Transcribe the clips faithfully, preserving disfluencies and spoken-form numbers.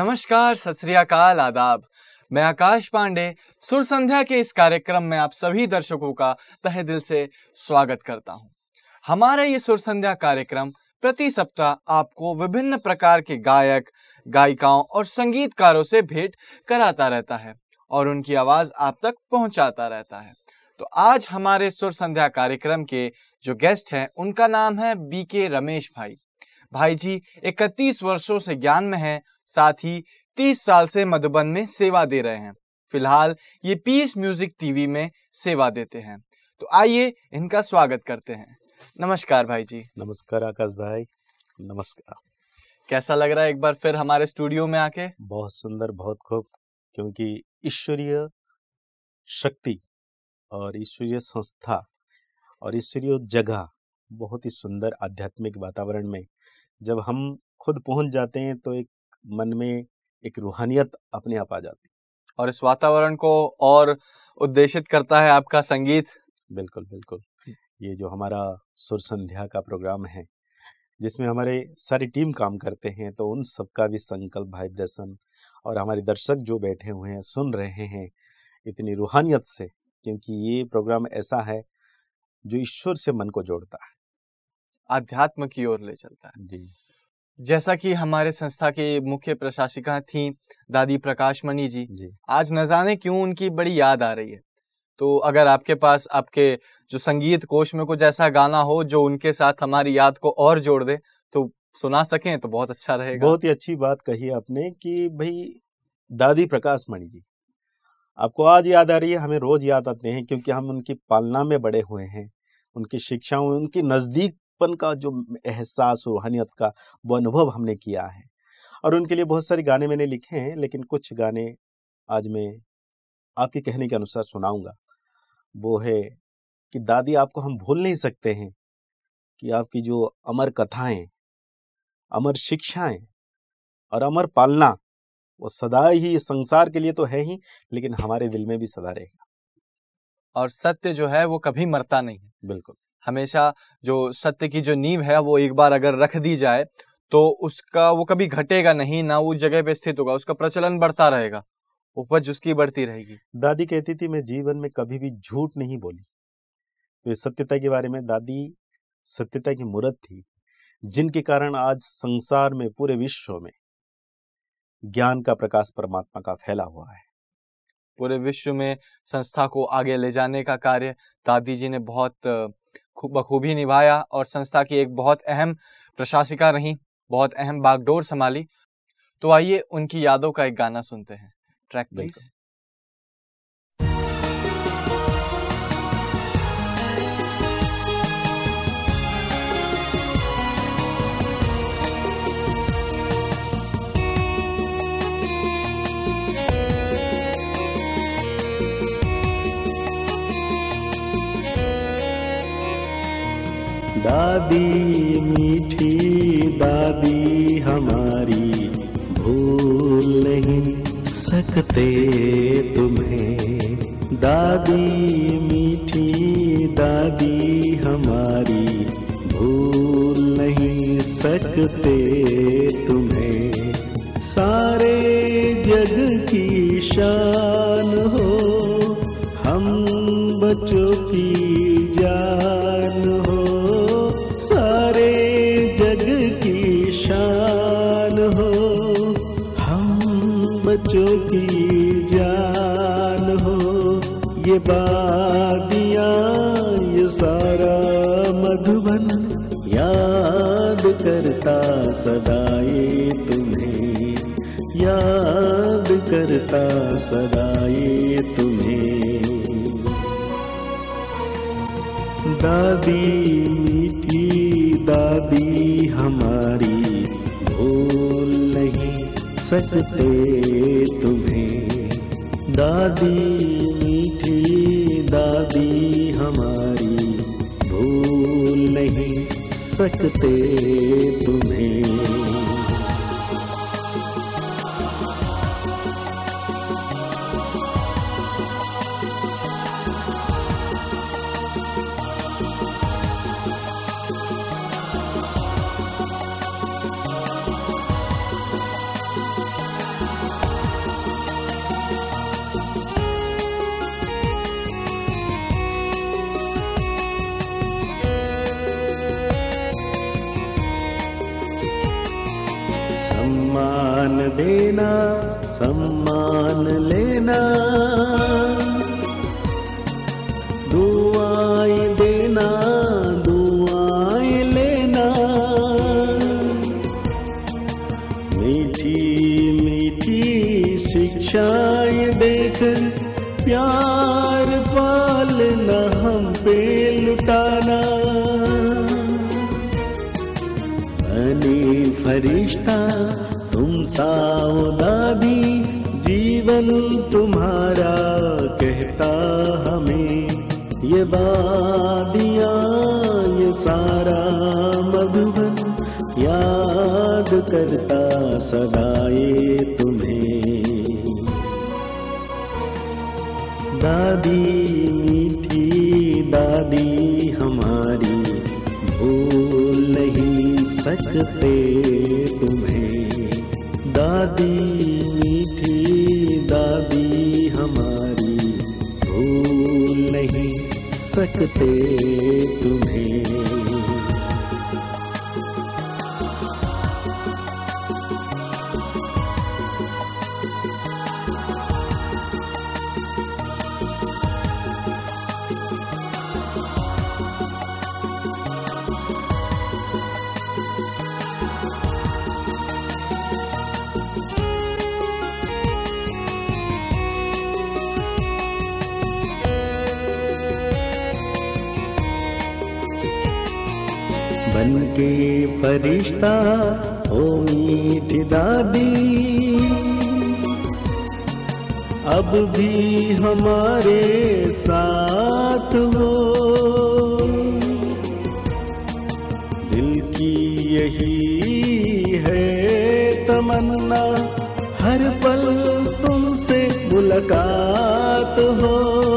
नमस्कार, सत श्री अकाल, आदाब। मैं आकाश पांडे सुर संध्या के इस कार्यक्रम में आप सभी दर्शकों का तहे दिल से स्वागत करता हूं। हमारा ये सुर संध्या कार्यक्रम प्रति सप्ताह आपको विभिन्न प्रकार के गायक, गायिकाओं और संगीतकारों से भेंट कराता रहता है और उनकी आवाज आप तक पहुंचाता रहता है। तो आज हमारे सुर संध्या कार्यक्रम के जो गेस्ट हैं उनका नाम है बी के रमेश भाई। भाई जी इकतीस वर्षों से ज्ञान में हैं, साथ ही तीस साल से मधुबन में सेवा दे रहे हैं। फिलहाल ये पीस म्यूजिक टीवी में सेवा देते हैं। तो आइए इनका स्वागत करते हैं। नमस्कार भाई जी। नमस्कार आकाश भाई, नमस्कार। कैसा लग रहा है एक बार फिर हमारे स्टूडियो में आके? बहुत सुंदर, बहुत खूब, क्योंकि ईश्वरीय शक्ति और ईश्वरीय संस्था और ईश्वरीय जगह, बहुत ही सुंदर आध्यात्मिक वातावरण में जब हम खुद पहुंच जाते हैं तो एक मन में एक रूहानियत अपने आप आ जाती है और इस वातावरण को और उद्देशित करता है आपका संगीत। बिल्कुल बिल्कुल। ये जो हमारा सुर संध्या का प्रोग्राम है जिसमें हमारे सारी टीम काम करते हैं, तो उन सबका भी संकल्प, वाइब्रेशन और हमारे दर्शक जो बैठे हुए हैं सुन रहे हैं इतनी रूहानियत से, क्योंकि ये प्रोग्राम ऐसा है जो ईश्वर से मन को जोड़ता है, आध्यात्म की ओर ले चलता है। जी। जैसा कि हमारे संस्था की मुख्य प्रशासिका थी दादी प्रकाशमणि जी, जी। आज न जाने क्यों उनकी बड़ी याद आ रही है। तो अगर आपके पास आपके जो संगीत कोश में कुछ ऐसा गाना हो जो उनके साथ हमारी याद को और जोड़ दे तो सुना सकें तो बहुत अच्छा रहेगा। बहुत ही अच्छी बात कही आपने कि भाई दादी प्रकाशमणि जी आपको आज याद आ रही है, हमें रोज याद आते हैं, क्योंकि हम उनकी पालना में बड़े हुए हैं, उनकी शिक्षाओं, उनकी नजदीकपन का जो एहसास, रूहानियत का वो अनुभव हमने किया है। और उनके लिए बहुत सारे गाने मैंने लिखे हैं, लेकिन कुछ गाने आज मैं आपके कहने के अनुसार सुनाऊंगा। वो है कि दादी, आपको हम भूल नहीं सकते हैं कि आपकी जो अमर कथाएं, अमर शिक्षाएं और अमर पालना वो सदा ही संसार के लिए तो है ही, लेकिन हमारे दिल में भी सदा रहेगा। और सत्य जो है वो कभी मरता नहीं है। बिल्कुल। हमेशा जो सत्य की जो नींव है वो एक बार अगर रख दी जाए तो उसका वो कभी घटेगा नहीं, ना उस जगह पे स्थित होगा, उसका प्रचलन बढ़ता रहेगा, उपज उसकी बढ़ती रहेगी। दादी कहती थी मैं जीवन में कभी भी झूठ नहीं बोली। तो इस सत्यता के बारे में दादी सत्यता की मूर्त थी, जिनके कारण आज संसार में, पूरे विश्व में ज्ञान का प्रकाश परमात्मा का फैला हुआ है। पूरे विश्व में संस्था को आगे ले जाने का कार्य दादी जी ने बहुत बखूबी निभाया और संस्था की एक बहुत अहम प्रशासिका रही, बहुत अहम बागडोर संभाली। तो आइए उनकी यादों का एक गाना सुनते हैं। Track please. दादी मीठी दादी हमारी, भूल नहीं सकते तुम्हें। दादी मीठी दादी हमारी, भूल नहीं सकते तुम्हें। सारे जग की शान हो, हम बच्चों की जान हो। सारे जग की शान हो, हम बच्चों की जान हो। ये बादियाँ, ये सारा मधुबन याद करता सदा ये तुम्हें, याद करता सदा ये तुम्हें। दादी मीठी दादी हमारी, भूल नहीं सकते तुम्हें। दादी मीठी दादी हमारी, भूल नहीं सकते तुम्हें। देना सम्मान लेना, दुआएं देना दुआएं लेना, मीठी मीठी शिक्षाएं देकर प्यार पालना हम पे लुटाना। बनी फरिश्ता तुम साओ दादी, जीवन तुम्हारा कहता हमें, ये वादियाँ ये सारा मधुबन याद करता सदा ये तुम्हें। दादी मीठी दादी हमारी, भूल नहीं सकते तुम्हें। दादी मीठी दादी हमारी, भूल नहीं सकते तुम्हें। बन के फरिश्ता ओ मीठी दादी, अब भी हमारे साथ हो। दिल की यही है तमन्ना, हर पल तुमसे मुलाकात हो।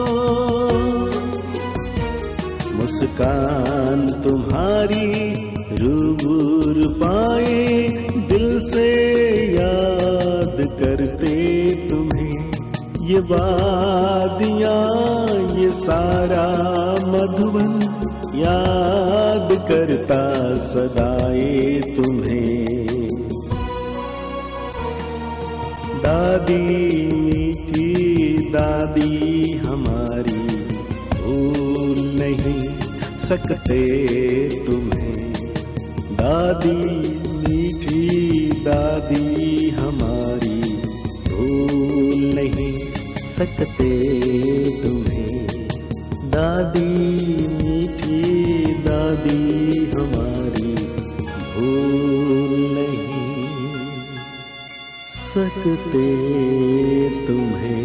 मुस्कान तुम्हारी रूबरू पाए, दिल से याद करते तुम्हें। ये वादियाँ ये सारा मधुबन याद करता सदाए तुम्हें। दादी मीठी दादी हमारी, भूल नहीं सकते तुम्हें। दादी मीठी दादी हमारी, भूल नहीं सकते तुम्हें। दादी मीठी दादी हमारी, भूल नहीं सकते तुम्हें।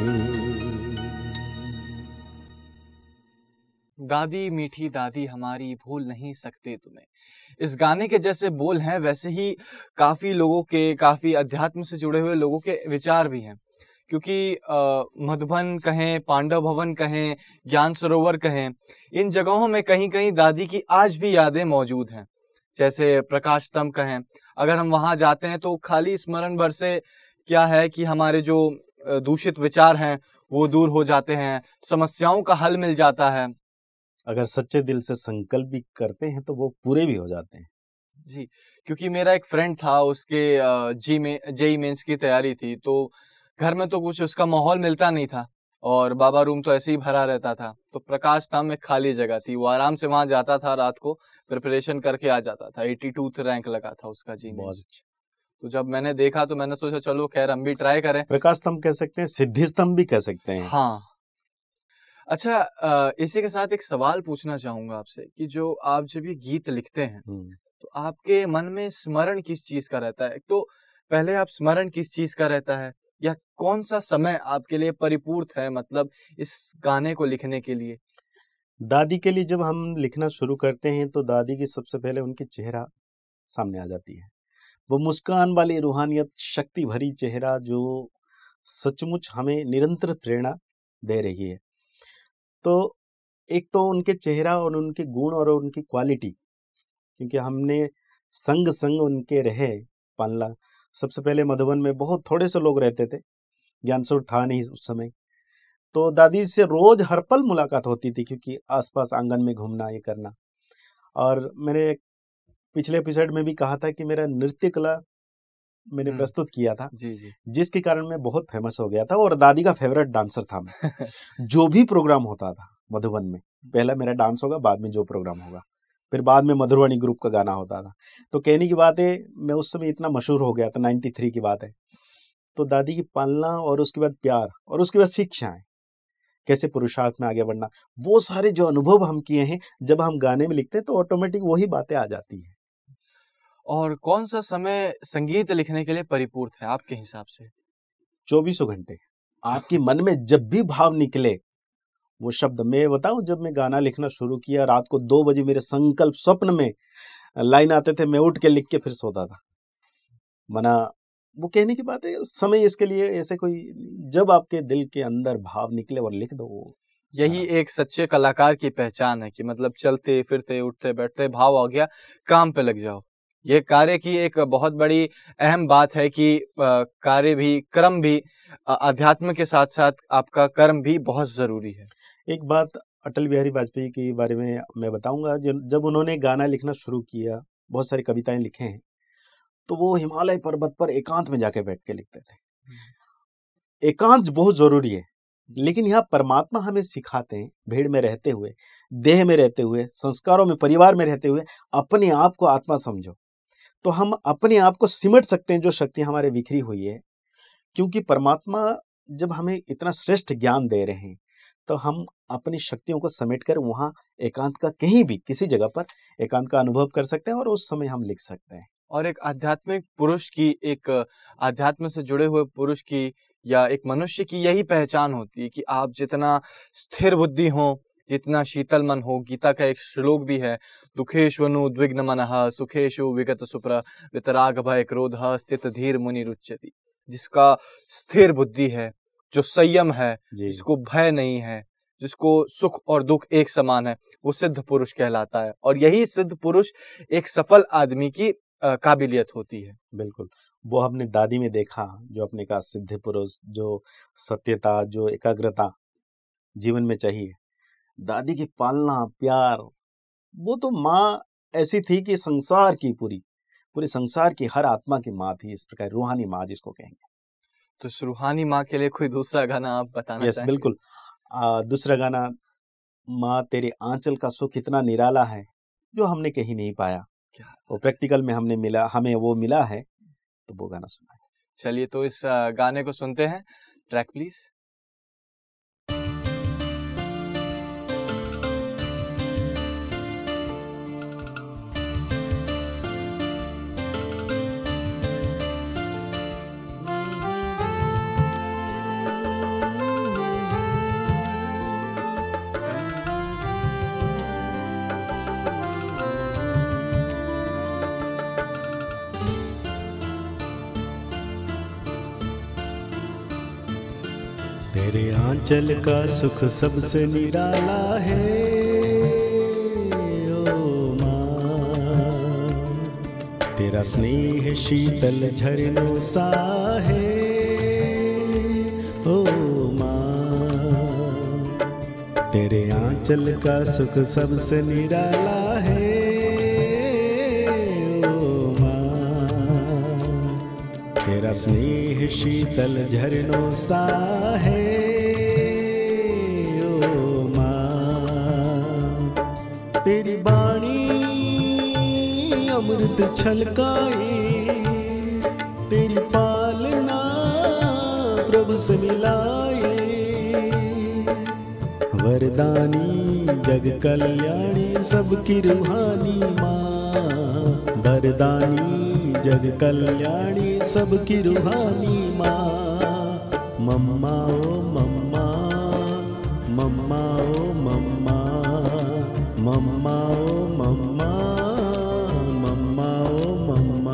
दादी मीठी दादी हमारी, भूल नहीं सकते तुम्हें। इस गाने के जैसे बोल हैं वैसे ही काफी लोगों के, काफी अध्यात्म से जुड़े हुए लोगों के विचार भी हैं। क्योंकि मधुबन कहें, पांडव भवन कहें, ज्ञान सरोवर कहें, इन जगहों में कहीं कहीं दादी की आज भी यादें मौजूद हैं। जैसे प्रकाश स्तंभ कहें, अगर हम वहां जाते हैं तो खाली स्मरण भर से क्या है कि हमारे जो दूषित विचार हैं वो दूर हो जाते हैं, समस्याओं का हल मिल जाता है। अगर सच्चे दिल से संकल्प भी करते हैं तो वो पूरे भी हो जाते हैं। जी, क्योंकि मेरा एक फ्रेंड था, उसके जी में जेई मेंस की तैयारी थी, तो घर में तो कुछ उसका माहौल मिलता नहीं था और बाबा रूम तो ऐसे ही भरा रहता था। तो प्रकाश स्तंभ में खाली जगह थी, वो आराम से वहां जाता था, रात को प्रिपरेशन करके आ जाता था। बयासी रैंक लगा था उसका जी बहुत मेंस। अच्छा। तो जब मैंने देखा तो मैंने सोचा चलो खैर हम भी ट्राई करें। प्रकाश स्तंभ कह सकते हैं, सिद्धि स्तंभ भी कह सकते हैं। हाँ। अच्छा, अ, इसी के साथ एक सवाल पूछना चाहूंगा आपसे कि जो आप जब ये गीत लिखते हैं तो आपके मन में स्मरण किस चीज का रहता है? तो पहले आप स्मरण किस चीज का रहता है, या कौन सा समय आपके लिए परिपूर्ण है, मतलब इस गाने को लिखने के लिए? दादी के लिए जब हम लिखना शुरू करते हैं तो दादी की सबसे पहले उनकी चेहरा सामने आ जाती है। वो मुस्कान वाली रूहानियत, शक्ति भरी चेहरा जो सचमुच हमें निरंतर प्रेरणा दे रही है। तो एक तो उनके चेहरा और उनके गुण और उनकी क्वालिटी, क्योंकि हमने संग संग उनके रहे पालना। सबसे पहले मधुबन में बहुत थोड़े से लोग रहते थे, ज्ञानसुर था नहीं उस समय। तो दादी से रोज हर पल मुलाकात होती थी, क्योंकि आसपास आंगन में घूमना ये करना। और मैंने पिछले एपिसोड में भी कहा था कि मेरा नृत्य कला मैंने हम्म। प्रस्तुत किया था, जी जी। जिसके कारण मैं बहुत फेमस हो गया था और दादी का फेवरेट डांसर था मैं। जो भी प्रोग्राम होता था मधुबन में, पहला मेरा डांस होगा, बाद में जो प्रोग्राम होगा, फिर बाद में मधुरवाणी ग्रुप का गाना होता था। तो कहने की बात है, मैं उस समय इतना मशहूर हो गया था, नाइन्टी थ्री की बात है। तो दादी की पालना और उसके बाद प्यार और उसके बाद शिक्षाएं, कैसे पुरुषार्थ में आगे बढ़ना, वो सारे जो अनुभव हम किए हैं, जब हम गाने में लिखते हैं तो ऑटोमेटिक वही बातें आ जाती हैं। और कौन सा समय संगीत लिखने के लिए परिपूर्ण है आपके हिसाब से? चौबीसों घंटे आपके मन में जब भी भाव निकले वो शब्द। मैं बताऊं, जब मैं गाना लिखना शुरू किया, रात को दो बजे मेरे संकल्प स्वप्न में लाइन आते थे, मैं उठ के लिख के फिर सोता था। मना वो कहने की बात है, समय इसके लिए ऐसे कोई, जब आपके दिल के अंदर भाव निकले और लिख दो वो। यही एक सच्चे कलाकार की पहचान है कि मतलब चलते फिरते उठते बैठते भाव आ गया, काम पे लग जाओ। ये कार्य की एक बहुत बड़ी अहम बात है कि अ, कार्य भी, कर्म भी, अ, अध्यात्म के साथ साथ आपका कर्म भी बहुत जरूरी है। एक बात अटल बिहारी वाजपेयी के बारे में मैं बताऊंगा। जब जब उन्होंने गाना लिखना शुरू किया, बहुत सारी कविताएं लिखे हैं, तो वो हिमालय पर्वत पर एकांत में जाके बैठ के लिखते थे। एकांत बहुत जरूरी है, लेकिन यहाँ परमात्मा हमें सिखाते हैं, भीड़ में रहते हुए, देह में रहते हुए, संस्कारों में, परिवार में रहते हुए अपने आप को आत्मा समझो। तो हम अपने आप को सिमट सकते हैं जो शक्ति हमारे बिखरी हुई है, क्योंकि परमात्मा जब हमें इतना श्रेष्ठ ज्ञान दे रहे हैं, तो हम अपनी शक्तियों को समेट कर वहाँ एकांत का, कहीं भी किसी जगह पर एकांत का अनुभव कर सकते हैं और उस समय हम लिख सकते हैं। और एक आध्यात्मिक पुरुष की, एक आध्यात्म से जुड़े हुए पुरुष की या एक मनुष्य की यही पहचान होती है कि आप जितना स्थिर बुद्धि हो, जितना शीतल मन हो। गीता का एक श्लोक भी है, दुखेष्वनु उद्विग्न मनः सुखेषु विगत सुप्र वितराग भय क्रोधः स्थित धीर मुनि रुच्यति। जिसका स्थिर बुद्धि है, जो संयम है, जिसको भय नहीं है, जिसको सुख और दुख एक समान है, वो सिद्ध पुरुष कहलाता है। और यही सिद्ध पुरुष एक सफल आदमी की काबिलियत होती है। बिल्कुल, वो हमने दादी में देखा, जो अपने का सिद्ध पुरुष, जो सत्यता, जो एकाग्रता जीवन में चाहिए। दादी की पालना, प्यार, वो तो माँ ऐसी थी कि संसार की पूरी पूरे संसार की हर आत्मा की माँ थी। इस प्रकार रूहानी माँ जिसको कहेंगे। तो इस रूहानी माँ के लिए कोई दूसरा गाना आप बताना यस, चाहेंगे? बिल्कुल। आ, दूसरा गाना, माँ तेरे आंचल का सुख इतना निराला है, जो हमने कहीं नहीं पाया। क्या वो प्रैक्टिकल में हमने मिला, हमें वो मिला है, तो वो गाना सुना है। चलिए, तो इस गाने को सुनते हैं। Track please. तेरे आंचल का सुख सबसे निराला है, ओ माँ। तेरा स्नेह शीतल झरनों सा है, ओ माँ। तेरे आंचल का सुख सबसे निराला है, ओ माँ। तेरा स्नेह शीतल झरनों सा है, ओ माँ। तेरी बाणी अमृत छलकाए, तेरी पालना प्रभु से मिलाए। वरदानी जग कल्याणी सबकी रूहानी माँ, वरदानी जग कल्याणी सबकी रूहानी माँ। मम्मा ओ मम्मा, मम्मा ओ मम्मा, मम्मा ओ मम्मा, मम्मा ओ मम्मा।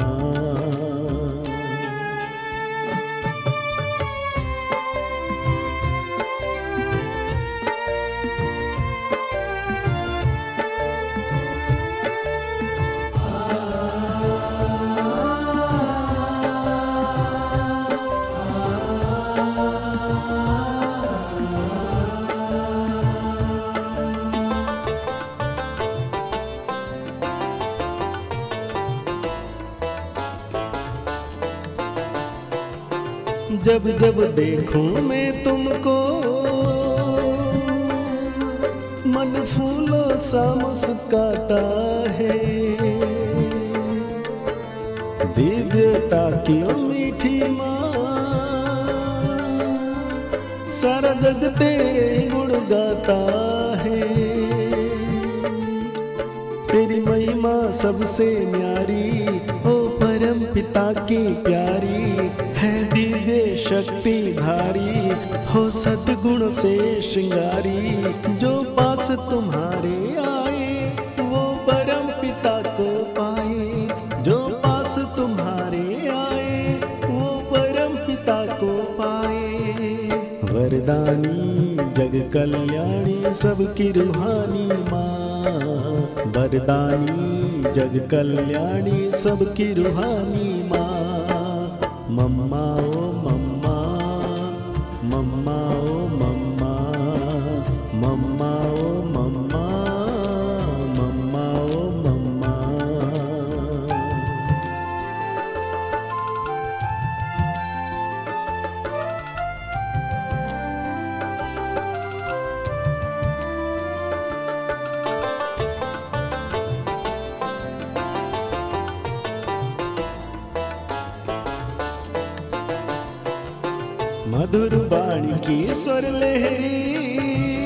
जब जब देखूं मैं तुमको मन फूलों सा मुस्काता है। दिव्यता की ओ मीठी माँ, सारा जग तेरे गुण गाता है। तेरी महिमा सबसे न्यारी, ओ परम पिता की प्यारी है। दिव्य शक्ति धारी, हो सद्गुण से श्रृंगारी। जो पास तुम्हारे आए वो परम पिता को पाए। जो पास तुम्हारे आए वो परम पिता को पाए। वरदानी जग कल्याणी सबकी रूहानी माँ। वरदानी जग कल्याणी सबकी रूहानी माँ। मम्मा ओ मम्मा, मम्मा ओ मम्मा, मम्मा ओ मम्मा, मम्मा ओ मम्मा। मधुर वाणी की स्वर लहरी,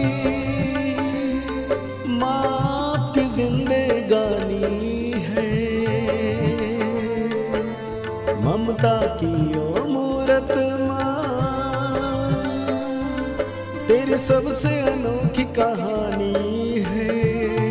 माँ आपकी जिंदगानी है। ममता की ओ मूरत माँ, तेरी सबसे अनोखी कहानी है।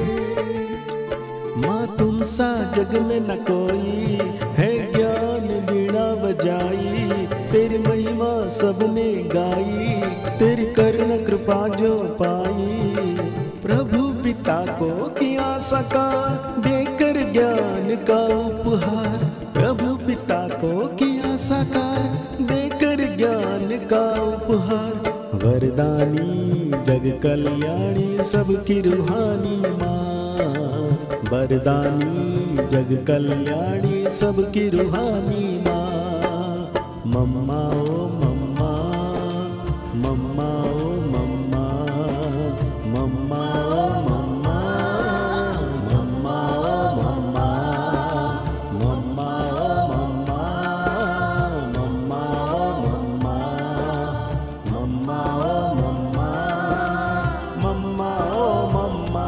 माँ तुम सा जग में न कोई है, ज्ञान बीणा बजाई। तेरी महिमा सबने गाई, तेरी करुण कृपा जो पाई। प्रभु पिता को किया साकार, देकर ज्ञान का उपहार। प्रभु पिता को किया साकार, देकर ज्ञान का उपहार। वरदानी जग कल्याणी सबकी रूहानी माँ। वरदानी जग कल्याणी सबकी रूहानी माँ। मम्मा ओ मम्मा, मम्मा ओ मम्मा, मम्मा ओ मम्मा, मम्मा ओ मम्मा, मम्मा ओ मम्मा, मम्मा ओ मम्मा, मम्मा ओ मम्मा, मम्मा ओ मम्मा।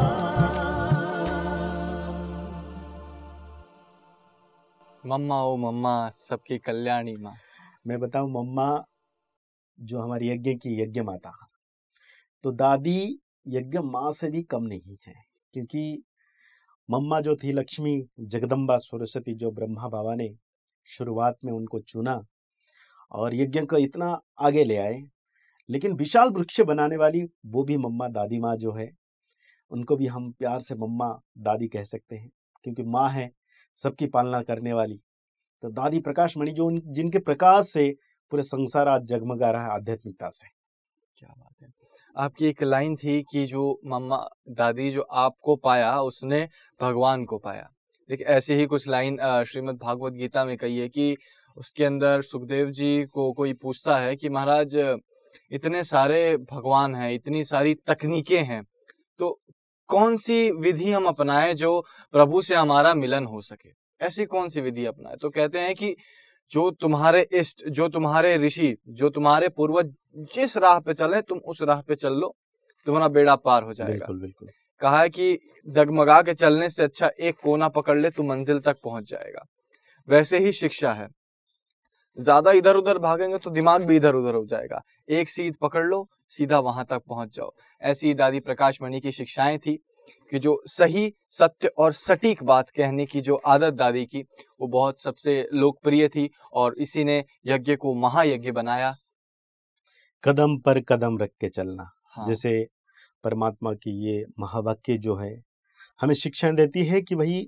मम्मा ओ मम्मा सबकी कल्याणी माँ। मैं बताऊं, मम्मा जो हमारी यज्ञ की यज्ञ माता, तो दादी यज्ञ माँ से भी कम नहीं है। क्योंकि मम्मा जो थी लक्ष्मी जगदम्बा सरस्वती, जो ब्रह्मा बाबा ने शुरुआत में उनको चुना और यज्ञ को इतना आगे ले आए। लेकिन विशाल वृक्ष बनाने वाली वो भी मम्मा दादी माँ जो है, उनको भी हम प्यार से मम्मा दादी कह सकते हैं। क्योंकि माँ है सबकी पालना करने वाली। तो दादी प्रकाश मणि जो उन जिनके प्रकाश से पूरे संसार आज जगमगा रहा है आध्यात्मिकता से। क्या बात है। आपकी एक लाइन थी कि जो मम्मा दादी जो आपको पाया उसने भगवान को पाया। देखिए ऐसे ही कुछ लाइन श्रीमद् भागवत गीता में कही है कि उसके अंदर सुखदेव जी को कोई पूछता है कि महाराज इतने सारे भगवान हैं, इतनी सारी तकनीकें हैं, तो कौन सी विधि हम अपनाएं जो प्रभु से हमारा मिलन हो सके। ऐसी कौन सी विधि अपनाएं? तो कहते हैं कि जो तुम्हारे इष्ट, जो तुम्हारे ऋषि, जो तुम्हारे पूर्वज जिस राह पे चले तुम उस राह पे चल लो, तुम्हारा बेड़ा पार हो जाएगा। बिल्कुल बिल्कुल। कहा है कि डगमगा के चलने से अच्छा एक कोना पकड़ ले, तू मंजिल तक पहुंच जाएगा। वैसे ही शिक्षा है, ज्यादा इधर उधर भागेंगे तो दिमाग भी इधर उधर हो जाएगा। एक सीध पकड़ लो, सीधा वहां तक पहुंच जाओ। ऐसी दादी प्रकाश मणि की शिक्षाएं थी कि जो सही, सत्य और सटीक बात कहने की जो आदत दादी की, वो बहुत सबसे लोकप्रिय थी और इसी ने यज्ञ को महायज्ञ बनाया। कदम पर कदम रख के चलना। हाँ। जैसे परमात्मा की ये महावाक्य जो है हमें शिक्षा देती है कि भाई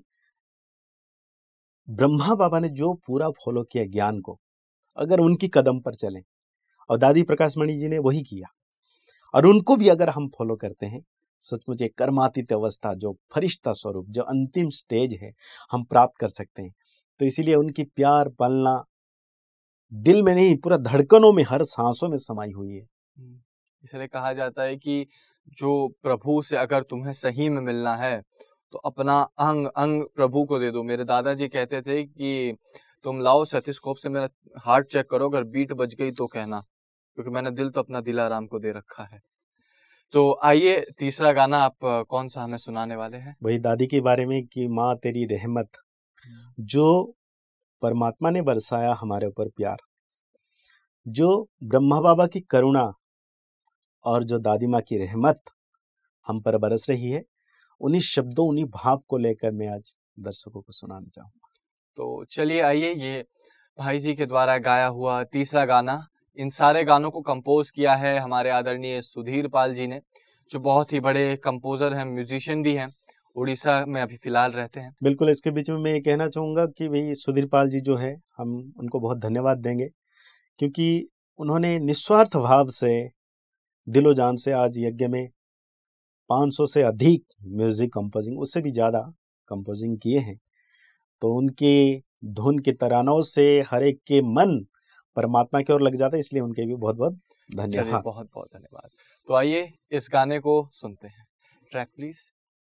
ब्रह्मा बाबा ने जो पूरा फॉलो किया ज्ञान को, अगर उनकी कदम पर चलें, और दादी प्रकाश मणि जी ने वही किया, और उनको भी अगर हम फॉलो करते हैं, सचमुच एक कर्मातीत अवस्था, जो फरिश्ता स्वरूप, जो अंतिम स्टेज है, हम प्राप्त कर सकते हैं। तो इसीलिए उनकी प्यार पालना दिल में नहीं, पूरा धड़कनों में, हर सांसों में समाई हुई है। इसलिए कहा जाता है कि जो प्रभु से अगर तुम्हें सही में मिलना है तो अपना अंग अंग प्रभु को दे दो। मेरे दादाजी कहते थे कि तुम लाओ स्टेथोस्कोप से मेरा हार्ट चेक करो, अगर बीट बज गई तो कहना, क्योंकि मैंने दिल तो अपना दिलाराम को दे रखा है। तो आइए तीसरा गाना आप कौन सा हमें सुनाने वाले हैं? वही दादी के बारे में कि माँ तेरी रहमत, जो परमात्मा ने बरसाया हमारे ऊपर प्यार, जो ब्रह्मा बाबा की करुणा और जो दादी माँ की रहमत हम पर बरस रही है, उन्हीं शब्दों उन्हीं भाव को लेकर मैं आज दर्शकों को सुनाना चाहूँगा। तो चलिए आइए, ये भाई जी के द्वारा गाया हुआ तीसरा गाना। इन सारे गानों को कंपोज किया है हमारे आदरणीय सुधीर पाल जी ने, जो बहुत ही बड़े कंपोजर हैं, म्यूजिशियन भी हैं, उड़ीसा में अभी फिलहाल रहते हैं। बिल्कुल, इसके बीच में मैं ये कहना चाहूँगा कि भाई सुधीर पाल जी जो है, हम उनको बहुत धन्यवाद देंगे, क्योंकि उन्होंने निस्वार्थ भाव से दिलो जान से आज यज्ञ में पाँच सौ से अधिक म्यूजिक कंपोजिंग, उससे भी ज़्यादा कंपोजिंग किए हैं। तो उनकी धुन के तरानों से हर एक के मन परमात्मा की ओर लग जाता है, इसलिए उनके भी बहुत बहुत धन्यवाद। बहुत बहुत धन्यवाद। तो आइए इस गाने को सुनते हैं। Track please.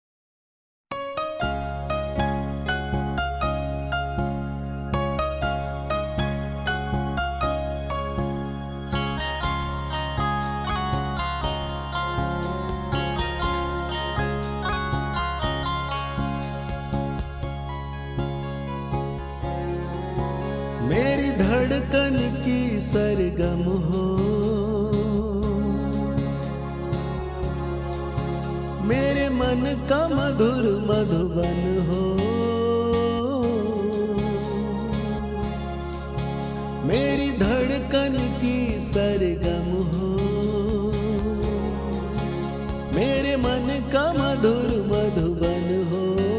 मेरी धड़कन की सरगम हो, मेरे मन का मधुर मधुबन हो, मेरी धड़कन की सरगम हो, मेरे मन का मधुर मधुबन हो।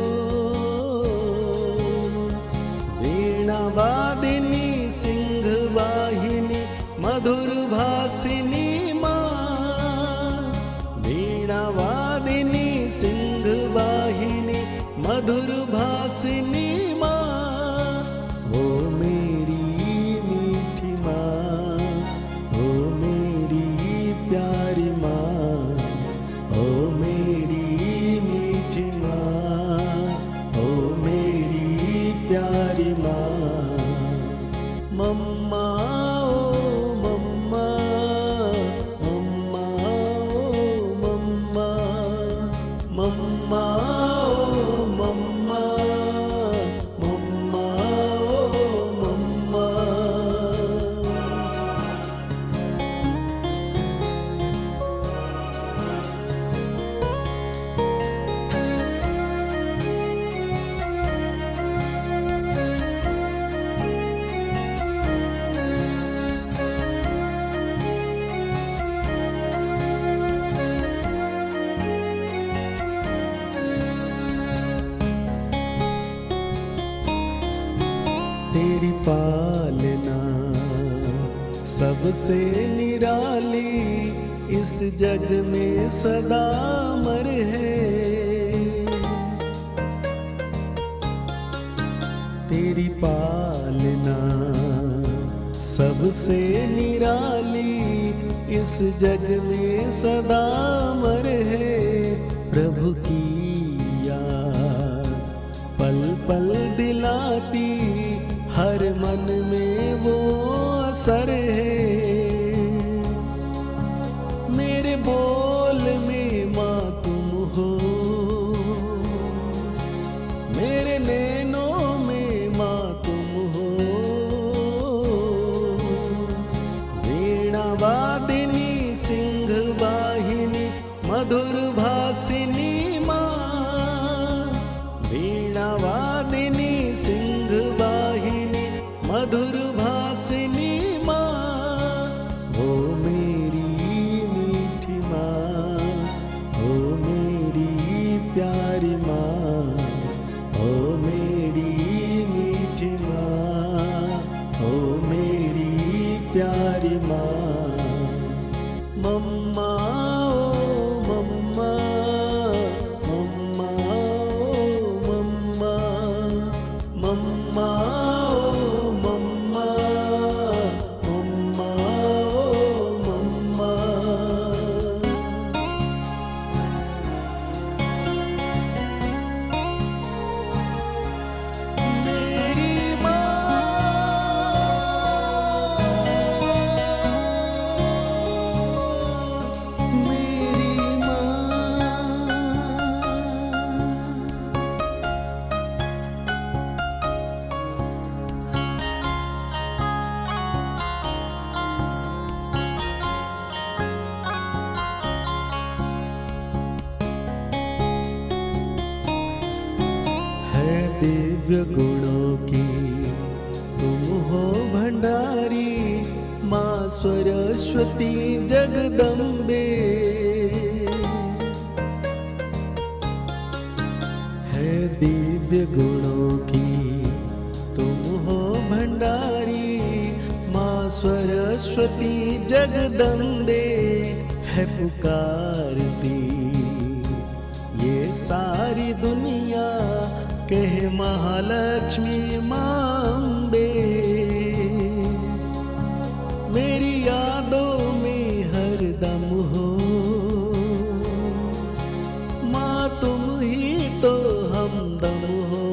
वीणा वादिनी सिंह वाहिनी मधुर भासिनी माँ, वीणा वादिनी सिंह वाहिनी मधुर भासिनी माँ, ओ मेरी मीठी माँ, ओ मेरी प्यारी माँ, ओ मेरी मीठी माँ, ओ मेरी प्यारी माँ। मम्मा ओ मम्मा, मम्मा ओ मम्मा, मम्मा ओ मम्मा, मम्मा ओ मम्मा। तेरी पालना सबसे निराली, इस जग में सदा अमर है। तेरी पालना सबसे निराली, इस जग में सदा अमर है। प्रभु की याद पल पल दिलाती, हर मन में वो असर है। मेरे बोल में माँ तुम हो, मेरे नैनों में माँ तुम हो। वीणा वादिनी सिंह वाहिनी मधुर भासिनी माँ, वीणा वादिनी सिंह वाहिनी मधुर भासिनी माँ, ओ मेरी मीठी माँ, ओ मेरी प्यारी माँ, ओ मेरी मीठी माँ, ओ मेरी प्यारी माँ। मम्मा ओ मम्मा, मम्मा ओ मम्मा, मम्मा ओ मम्मा, दिव्य गुणों की तुम हो भंडारी, माँ सरस्वती जगदम्बे। है दिव्य गुणों की तुम हो भंडारी, माँ सरस्वती जगदम्बे। है पुकारती ये सारी दुनिया, कहे महालक्ष्मी माँ अम्बे। मेरी यादों में हरदम हो माँ, तुम ही तो हमदम हो।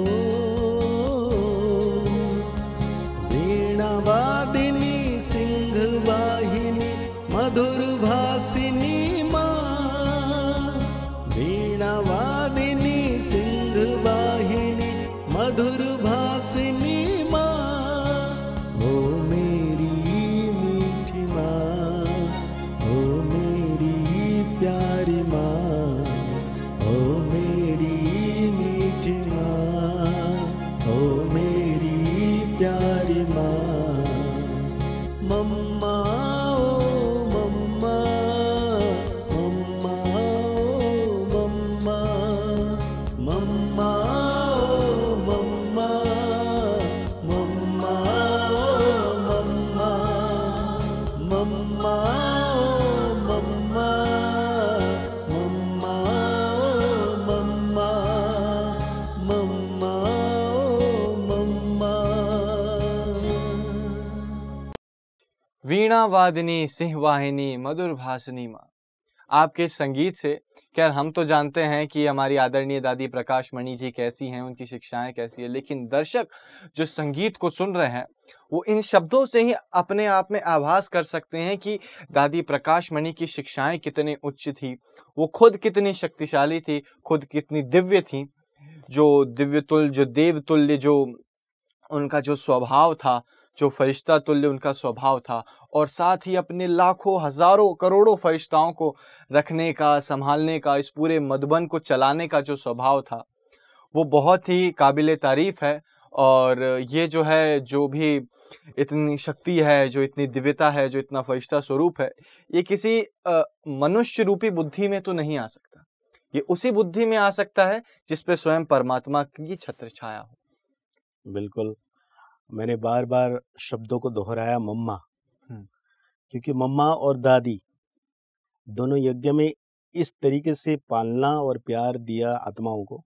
वीणा वादिनी सिंह वाहिनी मधुर भासिनी माँ। वीणा वादिनी सिंह वाहिनी मधुर भासिनी माँ। ओ मेरी मीठी माँ, ओ मेरी प्यारी माँ, ओ मेरी मीठी माँ, ओ मेरी प्यारी माँ। मम्मा ओ मम्मा, मम्मा ओ मम्मा, मम्मा ओ मम्मा, मम्मा ओ मम्मा, मम्मा ओ मम्मा, मम्मा ओ मम्मा, मम्मा ओ मम्मा। वीणा वादिनी सिंह वाहिनी मधुर भासिनी माँ। आपके संगीत से, खैर हम तो जानते हैं कि हमारी आदरणीय दादी प्रकाश मणि जी कैसी हैं, उनकी शिक्षाएं कैसी है, लेकिन दर्शक जो संगीत को सुन रहे हैं वो इन शब्दों से ही अपने आप में आभास कर सकते हैं कि दादी प्रकाश मणि की शिक्षाएं कितनी उच्च थी, वो खुद कितनी शक्तिशाली थी, खुद कितनी दिव्य थी। जो दिव्य तुल्य, जो देव तुल्य जो उनका जो स्वभाव था, जो फरिश्ता तुल्य उनका स्वभाव था, और साथ ही अपने लाखों हजारों करोड़ों फरिश्ताओं को रखने का, संभालने का, इस पूरे मधुबन को चलाने का जो स्वभाव था वो बहुत ही काबिले तारीफ है। और ये जो है, जो भी इतनी शक्ति है, जो इतनी दिव्यता है, जो इतना फरिश्ता स्वरूप है, ये किसी अ, मनुष्य रूपी बुद्धि में तो नहीं आ सकता। ये उसी बुद्धि में आ सकता है जिस पे स्वयं परमात्मा की छत्र छाया हो। बिल्कुल, मैंने बार बार शब्दों को दोहराया मम्मा, हम्म। क्योंकि मम्मा और दादी दोनों यज्ञ में इस तरीके से पालना और प्यार दिया आत्माओं को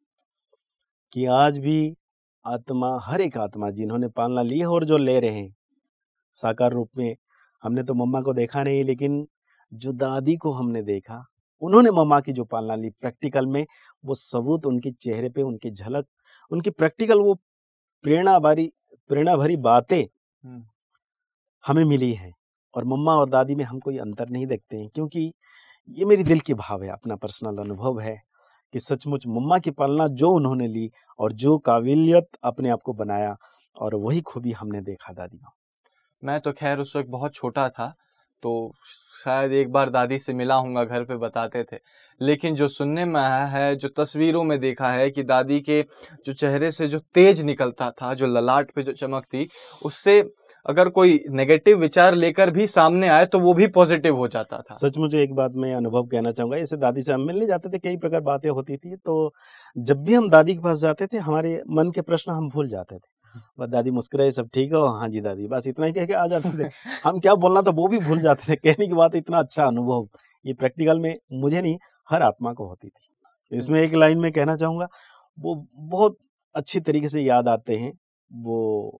कि आज भी आत्मा, हर एक आत्मा जिन्होंने पालना ली है और जो ले रहे हैं साकार रूप में, हमने तो मम्मा को देखा नहीं, लेकिन जो दादी को हमने देखा, उन्होंने मम्मा की जो पालना ली प्रैक्टिकल में, वो सबूत उनके चेहरे पे, उनकी झलक, उनकी प्रैक्टिकल वो प्रेरणा भरी प्रेरणा भरी बातें हम्म। हमें मिली है। और मम्मा और दादी में हम कोई अंतर नहीं देखते हैं, क्योंकि ये मेरी दिल की भाव है, अपना पर्सनल अनुभव है कि सचमुच मम्मा की पालना जो उन्होंने ली और जो काबिलियत अपने आप को बनाया, और वही खूबी हमने देखा दादी में। मैं तो खैर उस वक्त बहुत छोटा था, तो शायद एक बार दादी से मिला हूँगा, घर पे बताते थे। लेकिन जो सुनने में आया है, जो तस्वीरों में देखा है कि दादी के जो चेहरे से जो तेज निकलता था, जो ललाट पे जो चमक थी, उससे अगर कोई नेगेटिव विचार लेकर भी सामने आए तो वो भी पॉजिटिव हो जाता था। सच मुझे एक बात मैं अनुभव कहना चाहूंगा, जैसे दादी से हम मिलने जाते थे, कई प्रकार बातें होती थी, तो जब भी हम दादी के पास जाते थे, हमारे मन के प्रश्न हम भूल जाते थे। बस दादी मुस्कुराए, सब ठीक हो, हाँ जी दादी, बस इतना ही कह के आ जाते थे। हम क्या बोलना था वो भी भूल जाते थे। कहने की बात, इतना अच्छा अनुभव ये प्रैक्टिकल में मुझे नहीं, हर आत्मा को होती थी। इसमें एक लाइन में कहना चाहूंगा, वो बहुत अच्छी तरीके से याद आते हैं, वो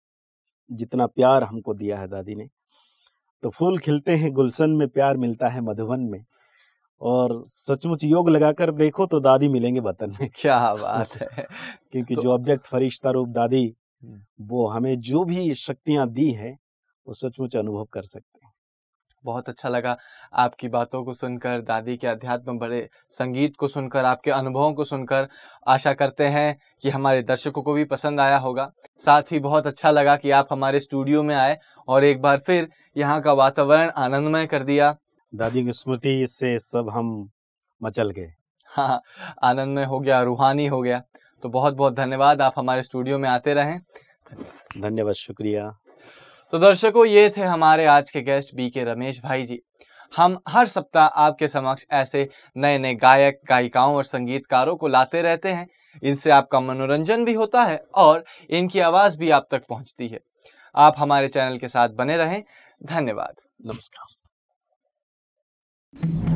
जितना प्यार हमको दिया है दादी ने। तो फूल खिलते हैं गुलशन में, प्यार मिलता है मधुबन में, और सचमुच योग लगाकर देखो तो दादी मिलेंगे वतन में। क्या बात है। क्योंकि तो जो अव्यक्त फरिश्ता रूप दादी, वो हमें जो भी शक्तियां दी है वो सचमुच अनुभव कर सकते हैं। बहुत अच्छा लगा आपकी बातों को सुनकर, दादी के अध्यात्म भरे संगीत को सुनकर, आपके अनुभवों को सुनकर। आशा करते हैं कि हमारे दर्शकों को भी पसंद आया होगा। साथ ही बहुत अच्छा लगा कि आप हमारे स्टूडियो में आए और एक बार फिर यहाँ का वातावरण आनंदमय कर दिया। दादी की स्मृति से सब हम मचल गए। हाँ, आनंदमय हो गया, रूहानी हो गया। तो बहुत बहुत धन्यवाद, आप हमारे स्टूडियो में आते रहें। धन्यवाद, शुक्रिया। तो दर्शकों, ये थे हमारे आज के गेस्ट बी के रमेश भाई जी। हम हर सप्ताह आपके समक्ष ऐसे नए नए गायक, गायिकाओं और संगीतकारों को लाते रहते हैं। इनसे आपका मनोरंजन भी होता है और इनकी आवाज़ भी आप तक पहुंचती है। आप हमारे चैनल के साथ बने रहें। धन्यवाद। नमस्कार।